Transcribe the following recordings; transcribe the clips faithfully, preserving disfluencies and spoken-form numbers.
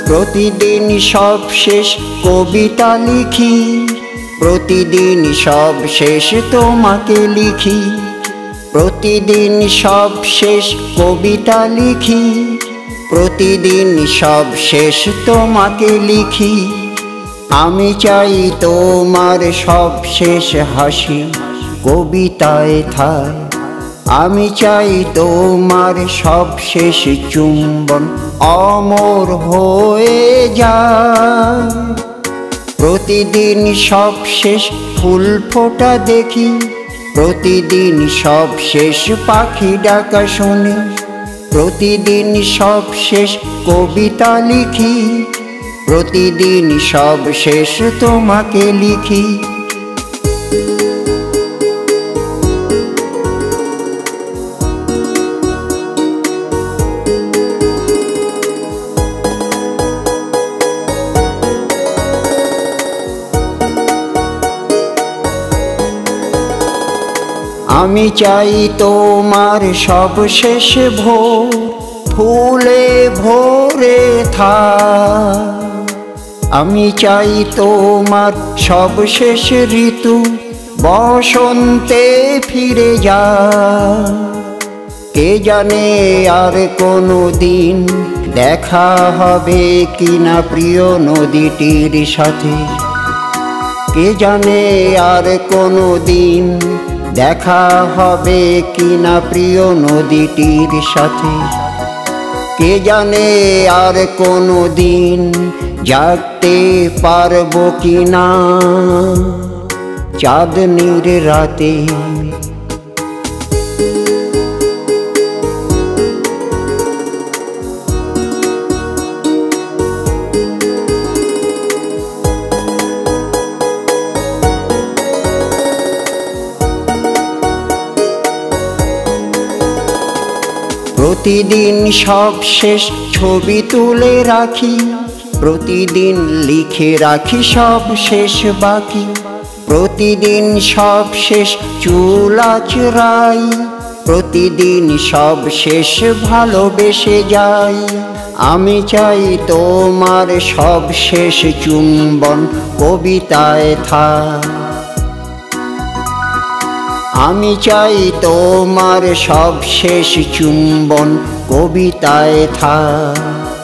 প্রতিদিন সব শেষ কবিতা লিখি, প্রতিদিন সব শেষ তোমাকে লিখি, প্রতিদিন সব শেষ কবিতা লিখি, প্রতিদিন সব শেষ তোমাকে লিখি। আমি চাই তোমার সব শেষ হাসি কবিতায় থাই, আমি চাই তোমার সব শেষ চুম্বন অমর হয়ে যায়। প্রতিদিন সব শেষ ফুল ফোটা দেখি, প্রতিদিন সব শেষ পাখি ডাকা শুনি, প্রতিদিন সব শেষ কবিতা লিখি, প্রতিদিন সব শেষ তোমাকে লিখি। আমি চাই তোমার সব শেষ ভোর ফুলে ভরে থাক, আমি চাই তোমার সব শেষ ঋতু বসন্তে ফিরে যায়। কে জানে আর কোনো দিন দেখা হবে কিনা প্রিয় নদীটির সাথে, কে জানে আর কোনো দিন দেখা হবে কিনা প্রিয় নদীটির সাথে, কে জানে আর কোনো দিন জাগতে পারবো কিনা চাঁদনির রাতে। প্রতিদিন সব শেষ ছবি তুলে রাখি, প্রতিদিন লিখে রাখি সব শেষ বাকি, প্রতিদিন সব শেষ চুল আঁচড়াই, প্রতিদিন সব শেষ ভালোবেসে যাই। আমি চাই তোমার সব শেষ চুম্বন কবিতায় থাক, আমি চাই তোমার সব শেষ চুম্বন কবিতায় থাক,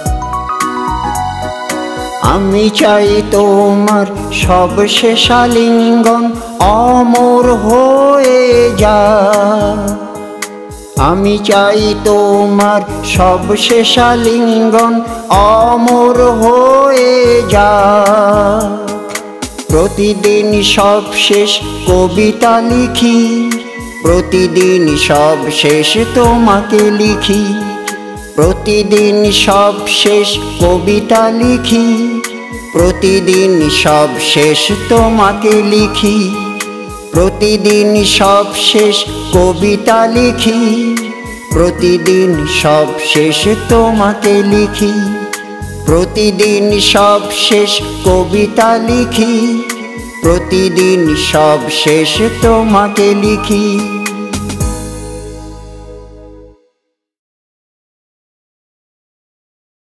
আমি চাই তোমার সব শেষ আলিঙ্গন অমর হয়ে যায়। আমি চাই তোমার সব শেষ আলিঙ্গন অমর হয়ে যায়। প্রতিদিন সব শেষ কবিতা লিখি, প্রতিদিন সব শেষ তোমাকে লিখি, প্রতিদিন সব শেষ কবিতা লিখি, প্রতিদিন সব শেষ তোমাকে লিখি, প্রতিদিন সব শেষ কবিতা লিখি, প্রতিদিন সব শেষ তোমাকে লিখি, প্রতিদিন সব শেষ কবিতা লিখি, প্রতিদিন সব শেষ তোমাকে লিখি।